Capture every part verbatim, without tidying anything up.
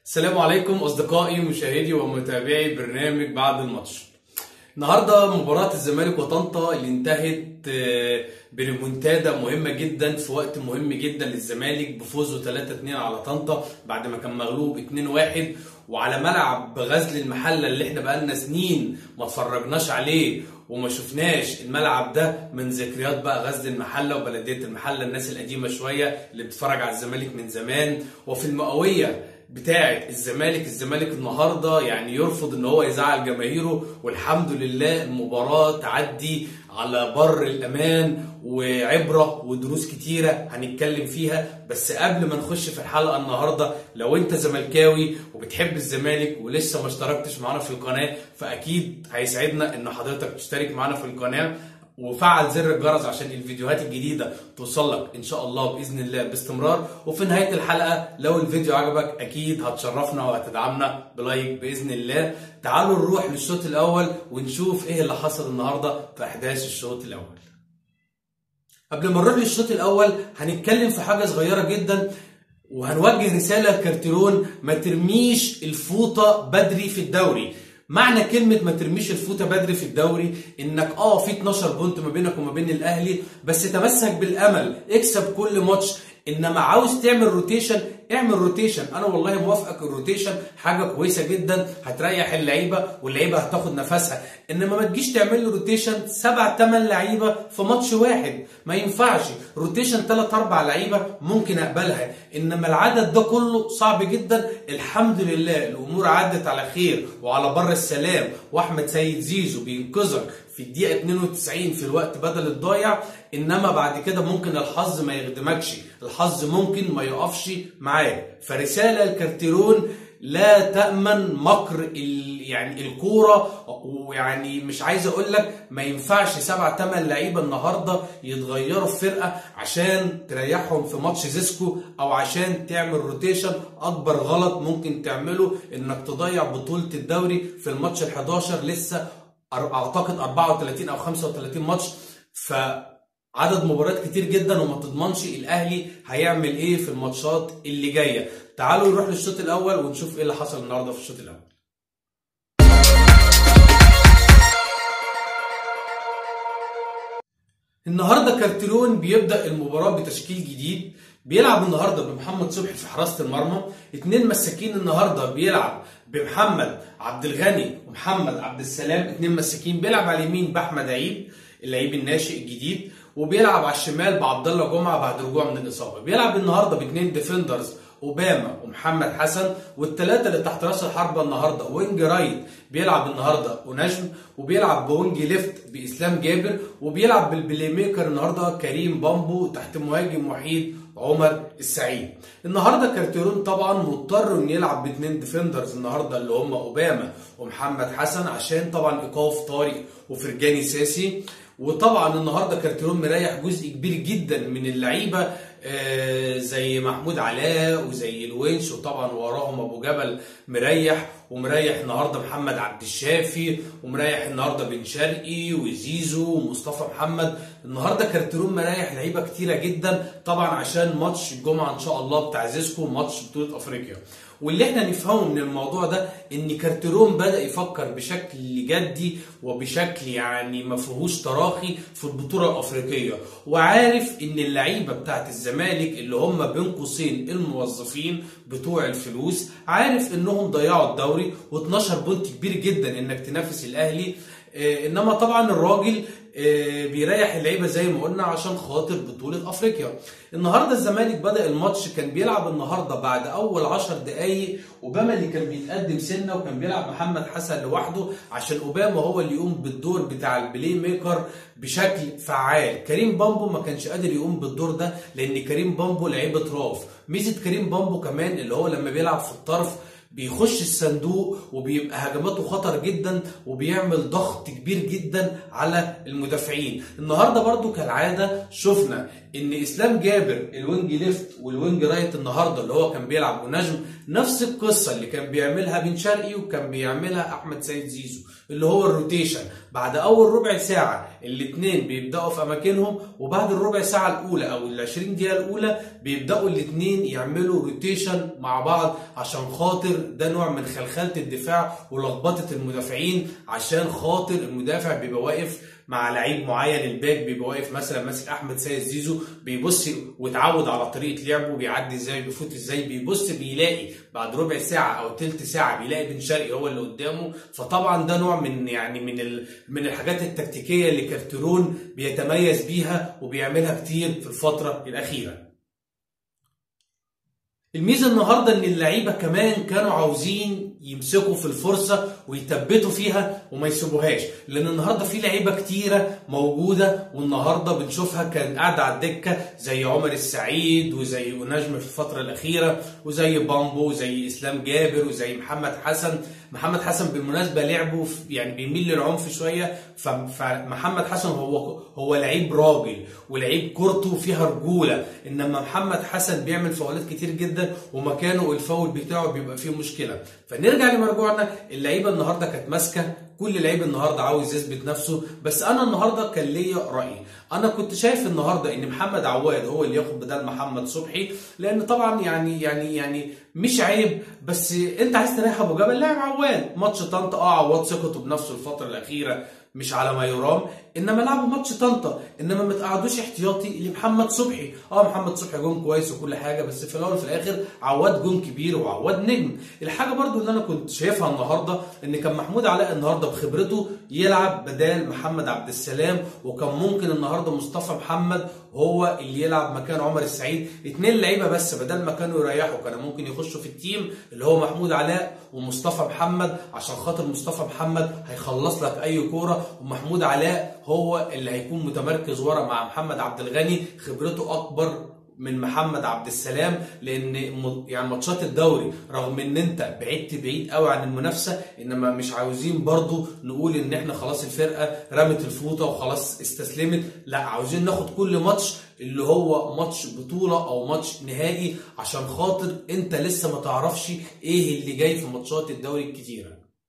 السلام عليكم أصدقائي مشاهدي ومتابعي برنامج بعد الماتش. النهارده مباراة الزمالك وطنطا اللي انتهت بريمونتادا مهمة جدا في وقت مهم جدا للزمالك بفوزه ثلاثة اتنين على طنطا بعد ما كان مغلوب اتنين واحد، وعلى ملعب غزل المحلة اللي احنا بقالنا سنين ما اتفرجناش عليه وما شفناش الملعب ده من ذكريات بقى غزل المحلة وبلدية المحلة، الناس القديمة شوية اللي بتتفرج على الزمالك من زمان. وفي المئوية بتاعه الزمالك الزمالك النهارده يعني يرفض ان هو يزعل جماهيره، والحمد لله المباراه تعدي على بر الامان وعبره ودروس كتيره هنتكلم فيها. بس قبل ما نخش في الحلقه النهارده، لو انت زملكاوي وبتحب الزمالك ولسه ما اشتركتش معانا في القناه، فاكيد هيسعدنا ان حضرتك تشترك معانا في القناه وفعل زر الجرس عشان الفيديوهات الجديدة توصلك ان شاء الله باذن الله باستمرار. وفي نهاية الحلقة لو الفيديو عجبك اكيد هتشرفنا وهتدعمنا بلايك باذن الله. تعالوا نروح للشوط الاول ونشوف ايه اللي حصل النهاردة في احداث الشوط الاول. قبل ما نروح للشوط الاول هنتكلم في حاجة صغيرة جدا وهنوجه رسالة لكارتيرون: ما ترميش الفوطة بدري في الدوري. معنى كلمة ما ترميش الفوطة بدري في الدوري انك اه في اتناشر بونت ما بينك وما بين الاهلي، بس تمسك بالامل، اكسب كل ماتش. انما عاوز تعمل روتيشن اعمل روتيشن، انا والله موافقك، الروتيشن حاجه كويسه جدا هتريح اللعيبه واللعيبه هتاخد نفسها. انما ما تجيش تعمل له روتيشن سبع ثمان لعيبه في ماتش واحد، ما ينفعش. روتيشن ثلاث اربع لعيبه ممكن اقبلها، انما العدد ده كله صعب جدا. الحمد لله الامور عدت على خير وعلى بر السلام، واحمد سيد زيزو بينقذك في الدقيقه اتنين وتسعين في الوقت بدل الضايع. انما بعد كده ممكن الحظ ما يخدمكش، الحظ ممكن ما يقفش معاك. فرساله لكارتيرون: لا تأمن مكر يعني الكوره. ويعني مش عايز اقول لك ما ينفعش سبع ثمان لعيبه النهارده يتغيروا في فرقه عشان تريحهم في ماتش زيسكو او عشان تعمل روتيشن. اكبر غلط ممكن تعمله انك تضيع بطوله الدوري في الماتش الحداشر، لسه اعتقد اربعة وتلاتين او خمسة وتلاتين ماتش، فعدد مباريات كتير جدا وما تضمنش الاهلي هيعمل ايه في الماتشات اللي جايه. تعالوا نروح للشوط الاول ونشوف ايه اللي حصل النهارده في الشوط الاول. النهارده كارتيرون بيبدا المباراه بتشكيل جديد، بيلعب النهارده بمحمد صبحي في حراسه المرمى، اتنين مساكين النهارده بيلعب بمحمد عبد الغني ومحمد عبد السلام، اتنين مساكين. بيلعب على اليمين باحمد عيد اللعيب الناشئ الجديد، وبيلعب على الشمال بعبد الله جمعه بعد رجوع من الاصابه. بيلعب النهارده باثنين ديفندرز، اوباما ومحمد حسن، والثلاثه اللي تحت راس الحربه النهارده وينج رايت بيلعب النهارده ونجم، وبيلعب بوينج ليفت باسلام جابر، وبيلعب بالبلاي ميكر النهارده كريم بامبو تحت مهاجم وحيد عمر السعيد. النهارده كارتيرون طبعا مضطر انه يلعب باثنين ديفندرز النهارده اللي هم اوباما ومحمد حسن، عشان طبعا ايقاف طارق وفرجاني ساسي. وطبعا النهارده كارتيرون مريح جزء كبير جدا من اللعيبه آه زي محمود علاء وزي الونش، وطبعا وراهم ابو جبل مريح، ومريح النهارده محمد عبد الشافي، ومريح النهارده بن شرقي وزيزو ومصطفى محمد. النهارده كارتيرون مريح لعيبه كتيره جدا طبعا عشان ماتش الجمعه ان شاء الله بتاع زيسكو، ماتش بطوله افريقيا. واللي احنا نفهمه من الموضوع ده ان كارتيرون بدأ يفكر بشكل جدي وبشكل يعني ما فيهوش تراخي في البطوله الافريقيه، وعارف ان اللعيبه بتاعت الزمالك اللي هم بين قوسين الموظفين بتوع الفلوس، عارف انهم ضيعوا الدوري واتناشر بونت كبير جدا انك تنافس الاهلي. اه انما طبعا الراجل اه بيريح اللعيبه زي ما قلنا عشان خاطر بطوله افريقيا. النهارده الزمالك بدأ الماتش كان بيلعب النهارده بعد اول عشر دقايق اوباما اللي كان بيتقدم سنه، وكان بيلعب محمد حسن لوحده عشان اوباما هو اللي يقوم بالدور بتاع البلاي ميكر بشكل فعال. كريم بامبو ما كانش قادر يقوم بالدور ده لان كريم بامبو لعيب اطراف. ميزه كريم بامبو كمان اللي هو لما بيلعب في الطرف بيخش الصندوق وبيبقى هجماته خطر جدا وبيعمل ضغط كبير جدا على المدافعين. النهارده برضو كالعاده شفنا ان اسلام جابر الوينج ليفت والوينج رايت النهارده اللي هو كان بيلعب ونجم، نفس القصه اللي كان بيعملها بن شرقي وكان بيعملها احمد سيد زيزو، اللي هو الروتيشن. بعد اول ربع ساعه الاثنين بيبداوا في اماكنهم، وبعد الربع ساعه الاولى او ال عشرين دقيقه الاولى بيبداوا الاثنين يعملوا روتيشن مع بعض، عشان خاطر ده نوع من خلخله الدفاع ولخبطه المدافعين، عشان خاطر المدافع بيبقى واقف مع لعيب معين، الباك بيبقى واقف مثلا ماسك احمد سيد زيزو، بيبص واتعود على طريقه لعبه، بيعدي ازاي بيفوت ازاي، بيبص بيلاقي بعد ربع ساعه او تلت ساعه بيلاقي بن شرقي هو اللي قدامه. فطبعا ده نوع من يعني من ال من الحاجات التكتيكيه اللي كارتيرون بيتميز بيها وبيعملها كتير في الفتره الاخيره. الميزه النهارده ان اللعيبه كمان كانوا عاوزين يمسكوا في الفرصه ويثبتوا فيها وما يسيبوهاش، لان النهارده في لعيبه كتيره موجوده والنهارده بنشوفها كان قاعده على الدكه، زي عمر السعيد وزي نجم في الفتره الاخيره وزي بامبو وزي اسلام جابر وزي محمد حسن. محمد حسن بالمناسبه لعبه يعني بيميل للعنف شويه، فمحمد حسن هو هو لعيب راجل ولعيب كورته فيها رجوله، انما محمد حسن بيعمل فاولات كتير جدا ومكانه الفاول بتاعه بيبقى فيه مشكله. فنرجع لمرجوعنا، اللعيبه النهارده كانت ماسكه، كل لعيب النهارده عاوز يثبت نفسه. بس انا النهارده كان ليا راي، انا كنت شايف النهارده ان محمد عواد هو اللي ياخد بدل محمد صبحي، لان طبعا يعني يعني يعني مش عيب، بس انت عايز تريح ابو جبل لاعب عواد. ماتش طنطا اه عواد ثقته بنفسه الفتره الاخيره مش على ما يرام، انما لعبوا ماتش طنطا، انما ما تقعدوش احتياطي لمحمد صبحي. اه محمد صبحي جون كويس وكل حاجه، بس في الاول وفي الاخر عواد جون كبير وعواد نجم. الحاجه برضو اللي انا كنت شايفها النهارده ان كان محمود علاء النهارده بخبرته يلعب بدال محمد عبد السلام، وكان ممكن النهارده مصطفى محمد هو اللي يلعب مكان عمر السعيد. اتنين لعيبه بس بدل ما كانوا يريحوا كانوا ممكن يخشوا في التيم اللي هو محمود علاء ومصطفى محمد، عشان خاطر مصطفى محمد هيخلص لك اي كوره، ومحمود علاء هو اللي هيكون متمركز ورا مع محمد عبد الغني، خبرته اكبر من محمد عبد السلام. لان يعني ماتشات الدوري رغم ان انت بعدت بعيد قوي عن المنافسه، انما مش عاوزين برضو نقول ان احنا خلاص الفرقه رمت الفوطه وخلاص استسلمت، لا عاوزين ناخد كل ماتش اللي هو ماتش بطوله او ماتش نهائي، عشان خاطر انت لسه ما تعرفش ايه اللي جاي في ماتشات الدوري الكتيره.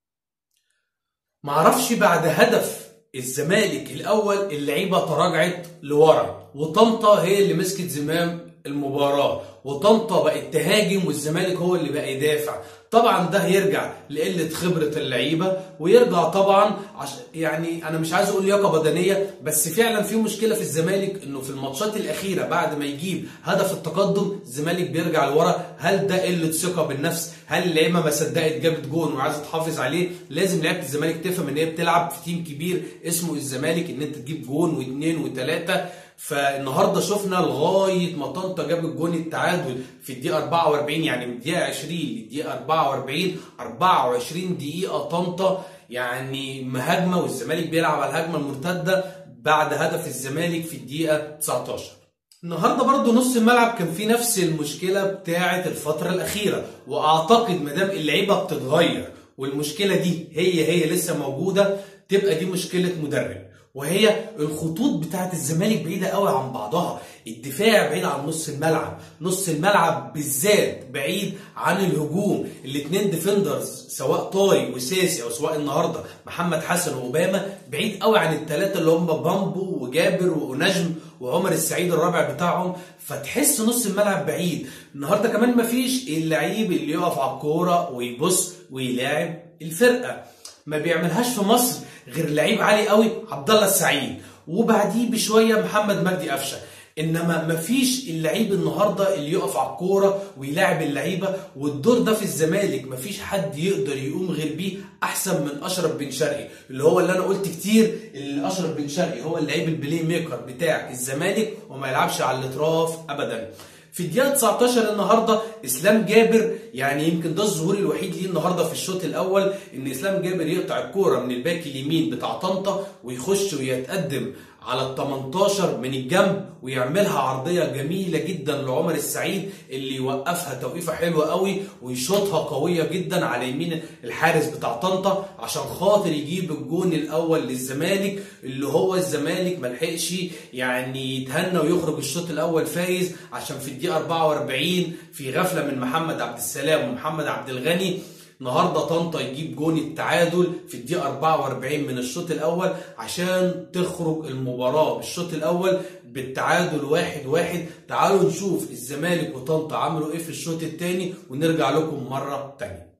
معرفش بعد هدف الزمالك الاول اللعيبه تراجعت لورا، وطنطا هي اللي مسكت زمام المباراه، وطنطا بقت تهاجم والزمالك هو اللي بقى يدافع. طبعا ده هيرجع لقله خبره اللعيبه، ويرجع طبعا عش... يعني انا مش عايز اقول لياقه بدنيه، بس فعلا في مشكله في الزمالك انه في الماتشات الاخيره بعد ما يجيب هدف التقدم الزمالك بيرجع لورا. هل ده قله ثقه بالنفس؟ هل اللعيبه ما صدقت جابت جون وعايزه تحافظ عليه؟ لازم لعيبه الزمالك تفهم ان هي بتلعب في تيم كبير اسمه الزمالك، ان انت تجيب جون واثنين وثلاثه. فالنهارده شفنا لغايه ما طنطا جاب الجون التعادل في الدقيقه أربعة وأربعين، يعني من الدقيقه عشرين للدقيقه أربعة وأربعين، أربعة وعشرين دقيقه طنطا يعني مهاجمه، والزمالك بيلعب على الهجمه المرتده بعد هدف الزمالك في الدقيقه تسعتاشر. النهارده برضو نص الملعب كان فيه نفس المشكله بتاعه الفتره الاخيره، واعتقد ما دام اللعيبه بتتغير والمشكله دي هي هي لسه موجوده، تبقى دي مشكله مدرب، وهي الخطوط بتاعت الزمالك بعيده قوي عن بعضها، الدفاع بعيد عن نص الملعب، نص الملعب بالذات بعيد عن الهجوم. الاثنين ديفندرز سواء طاري وساسي او سواء النهارده محمد حسن واوباما بعيد قوي عن الثلاثه اللي هم بامبو وجابر ونجم وعمر السعيد الرابع بتاعهم، فتحس نص الملعب بعيد. النهارده كمان مفيش اللعيب اللي يقف على الكوره ويبص ويلاعب الفرقه، ما بيعملهاش في مصر غير لعيب عالي قوي عبد الله السعيد، وبعديه بشويه محمد مجدي قفشه. انما مفيش اللعيب النهارده اللي يقف على الكوره ويلاعب اللعيبه، والدور ده في الزمالك مفيش حد يقدر يقوم غير بيه احسن من اشرف بن شرقي، اللي هو اللي انا قلت كتير اللي اشرف بن شرقي هو اللعيب البلاي ميكر بتاع الزمالك وما يلعبش على الاطراف ابدا. في الدقيقه تسعتاشر النهارده اسلام جابر، يعني يمكن ده الظهور الوحيد ليه النهارده في الشوط الاول، ان اسلام جابر يقطع الكوره من الباك اليمين بتاع طنطا ويخش ويتقدم على ال تمنتاشر من الجنب ويعملها عرضيه جميله جدا لعمر السعيد اللي يوقفها توقيفه حلوه قوي ويشوطها قويه جدا على يمين الحارس بتاع طنطا عشان خاطر يجيب الجون الاول للزمالك، اللي هو الزمالك ملحقش يعني يتهنى ويخرج الشوط الاول فايز، عشان في الدقيقه اربعة واربعين في غفله من محمد عبد السلام ومحمد عبد الغني النهارده طنطا يجيب جون التعادل في الدقيقه اربعة واربعين من الشوط الاول عشان تخرج المباراه بالشوط الاول بالتعادل واحد واحد. تعالوا نشوف الزمالك وطنطا عملوا ايه في الشوط الثاني ونرجع لكم مره ثانيه.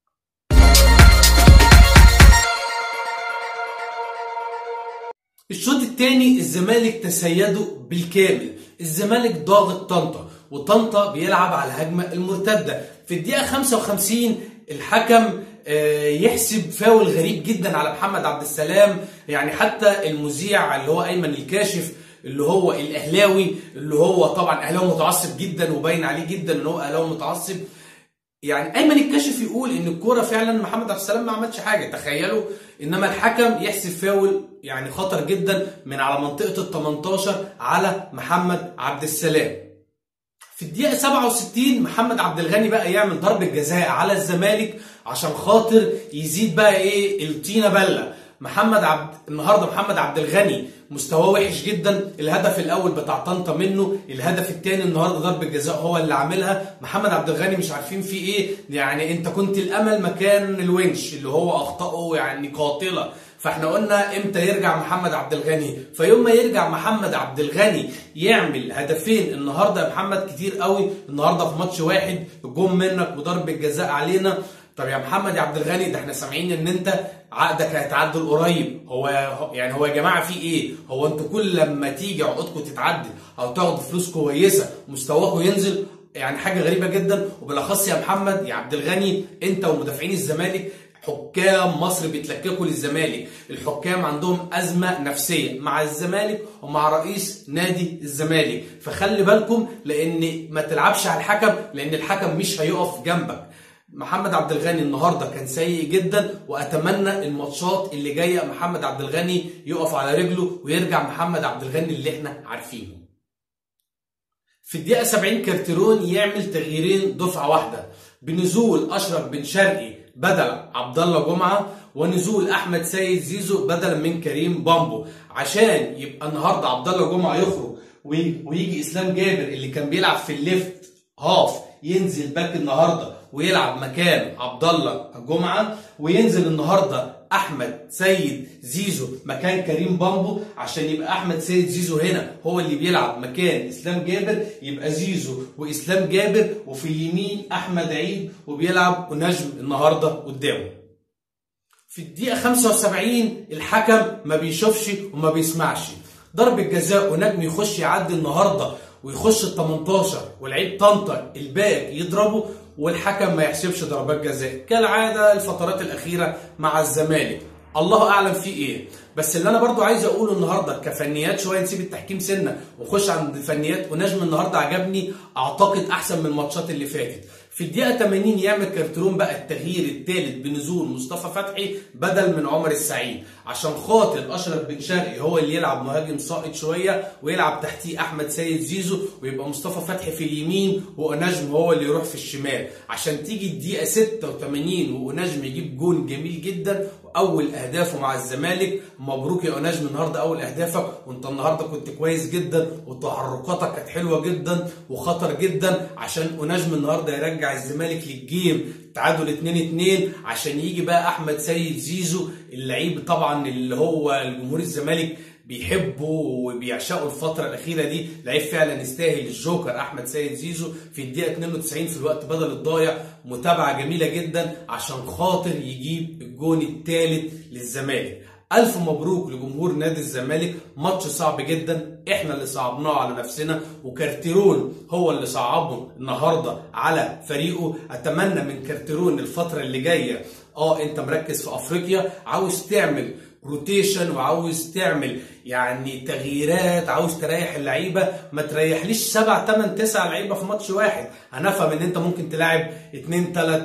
الشوط الثاني الزمالك تسيده بالكامل، الزمالك ضاغط طنطا وطنطا بيلعب على الهجمه المرتده. في الدقيقه خمسة وخمسين الحكم يحسب فاول غريب جدا على محمد عبد السلام، يعني حتى المذيع اللي هو ايمن الكاشف اللي هو الاهلاوي اللي هو طبعا اهلاوي متعصب جدا وباين عليه جدا ان هو اهلاوي متعصب، يعني ايمن الكاشف يقول ان الكوره فعلا محمد عبد السلام ما عملش حاجه، تخيلوا، انما الحكم يحسب فاول يعني خطر جدا من على منطقه ال تمنتاشر على محمد عبد السلام. في الدقيقه سبعة وستين محمد عبد الغني بقى يعمل ضربه جزاء على الزمالك عشان خاطر يزيد بقى ايه الطينه بله. محمد عبد النهارده محمد عبد الغني مستواه وحش جدا، الهدف الاول بتاع طنطا منه، الهدف الثاني النهارده ضربه جزاء هو اللي عاملها. محمد عبد الغني مش عارفين فيه ايه، يعني انت كنت الامل مكان الونش اللي هو اخطائه يعني قاتله، فاحنا قلنا امتى يرجع محمد عبد الغني؟ فيوم ما يرجع محمد عبد الغني يعمل هدفين النهارده يا محمد كتير قوي، النهارده في ماتش واحد جون منك وضربه جزاء علينا. طب يا محمد يا عبد الغني ده احنا سامعين ان انت عقدك هيتعدل قريب، هو يعني هو يا جماعه في ايه؟ هو انتوا كل لما تيجي عقودكم تتعدل او تاخدوا فلوس كويسه مستواكم ينزل؟ يعني حاجه غريبه جدا. وبالاخص يا محمد يا عبد الغني انت ومدافعين الزمالك، حكام مصر بيتلككوا للزمالك، الحكام عندهم ازمه نفسيه مع الزمالك ومع رئيس نادي الزمالك، فخلي بالكم لان ما تلعبش على الحكم لان الحكم مش هيقف جنبك. محمد عبد الغني النهارده كان سيء جدا، واتمنى الماتشات اللي جايه محمد عبد الغني يقف على رجله ويرجع محمد عبد الغني اللي احنا عارفينه. في الدقيقه سبعين كارتيرون يعمل تغييرين دفعه واحده بنزول اشرف بن شرقي بدل عبد الله جمعه ونزول احمد سيد زيزو بدلا من كريم بامبو، عشان يبقى النهارده عبد الله جمعه يخرج ويجي اسلام جابر اللي كان بيلعب في الليفت هاف ينزل باك النهارده ويلعب مكان عبد الله جمعه، وينزل النهارده احمد سيد زيزو مكان كريم بامبو عشان يبقى احمد سيد زيزو هنا هو اللي بيلعب مكان اسلام جابر، يبقى زيزو واسلام جابر وفي اليمين احمد عيد وبيلعب ونجم النهارده قدامه. في الدقيقه خمسة وسبعين الحكم ما بيشوفش وما بيسمعش، ضربه جزاء ونجم يخش يعدي النهارده ويخش ال تمنتاشر ولعيب طنطا الباك يضربه والحكم ما يحسبش ضربات جزاء كالعاده الفترات الاخيره مع الزمالك، الله اعلم في ايه. بس اللي انا برضو عايز اقوله النهارده كفنيات شويه، نسيب التحكيم سنه ونخش عند الفنيات، ونجم النهارده عجبني اعتقد احسن من الماتشات اللي فاتت. في الدقيقه تمانين يعمل كارتيرون بقى التغيير الثالث بنزول مصطفى فتحي بدل من عمر السعيد عشان خاطر اشرف بن شرقي هو اللي يلعب مهاجم ساقط شويه ويلعب تحتيه احمد سيد زيزو، ويبقى مصطفى فتحي في اليمين ونجم هو اللي يروح في الشمال، عشان تيجي الدقيقه ستة وتمانين ونجم يجيب جون جميل جدا واول اهدافه مع الزمالك. مبروك يا نجم النهارده اول اهدافك، وانت النهارده كنت كويس جدا وتحركاتك كانت حلوه جدا وخطر جدا عشان نجم النهارده يرجع الزمالك للجيم تعادل اتنين اتنين عشان يجي بقى احمد سيد زيزو اللعيب طبعا اللي هو الجمهور الزمالك بيحبه وبيعشقوا الفترة الأخيرة دي، لعيب فعلا يستاهل الجوكر أحمد سيد زيزو. في الدقيقة اتنين وتسعين في الوقت بدل الضايع متابعة جميلة جدا عشان خاطر يجيب الجون الثالث للزمالك. ألف مبروك لجمهور نادي الزمالك، ماتش صعب جدا احنا اللي صعبناه على نفسنا وكارتيرون هو اللي صعبه النهارده على فريقه. اتمنى من كارتيرون الفترة اللي جاية اه انت مركز في افريقيا، عاوز تعمل روتيشن وعاوز تعمل يعني تغييرات، عاوز تريح اللعيبه، ما تريحليش سبعة تمن تسعة لعيبه في ماتش واحد. هنفهم ان انت ممكن تلاعب اتنين تلات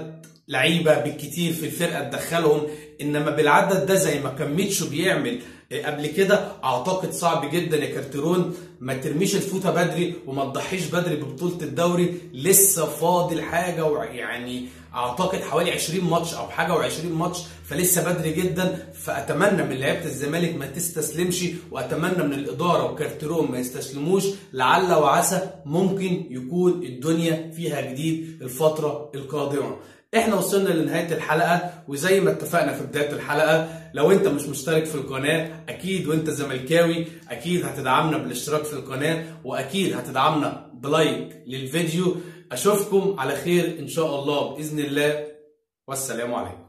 لعيبه بالكتير في الفرقه تدخلهم، انما بالعدد ده زي ما كان ميتشو بيعمل قبل كده اعتقد صعب جدا يا كارتيرون. ما ترميش الفوطه بدري وما تضحيش بدري ببطوله الدوري، لسه فاضل حاجه يعني اعتقد حوالي عشرين ماتش او حاجه و20 ماتش، فلسه بدري جدا. فاتمنى من لعيبه الزمالك ما تستسلمش، واتمنى من الاداره وكارتيرون ما يستسلموش، لعل وعسى ممكن يكون الدنيا فيها جديد الفتره القادمه. احنا وصلنا لنهايه الحلقه، وزي ما اتفقنا في بدايه الحلقه لو انت مش مشترك في القناه اكيد وانت زملكاوي اكيد هتدعمنا بالاشتراك في القناه، واكيد هتدعمنا بلايك للفيديو. اشوفكم على خير ان شاء الله باذن الله، والسلام عليكم.